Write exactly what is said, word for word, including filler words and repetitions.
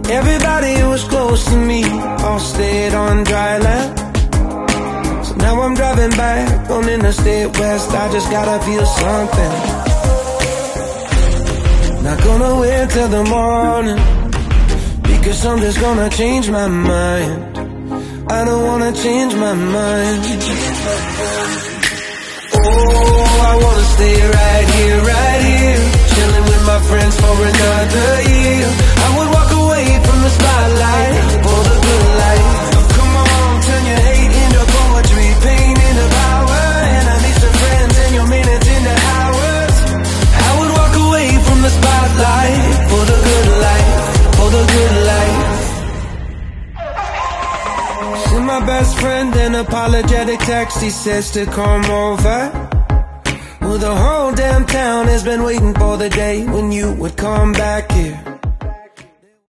Everybody who was close to me all stayed on dry land. So now I'm driving back on Interstate West. I just gotta feel something. Not gonna wait till the morning, because something's gonna change my mind. I don't wanna change my mind. Oh, I wanna stay right here, right here, chilling with my friends for another year. I would walk away from the spotlight for the good life. Come on, turn your hate into poetry, pain into power, and I need some friends and your minutes into hours. I would walk away from the spotlight for the good life, for the good life. Send my best friend an apologetic text. He says to come over. Well, the whole damn town has been waiting for the day when you would come back here.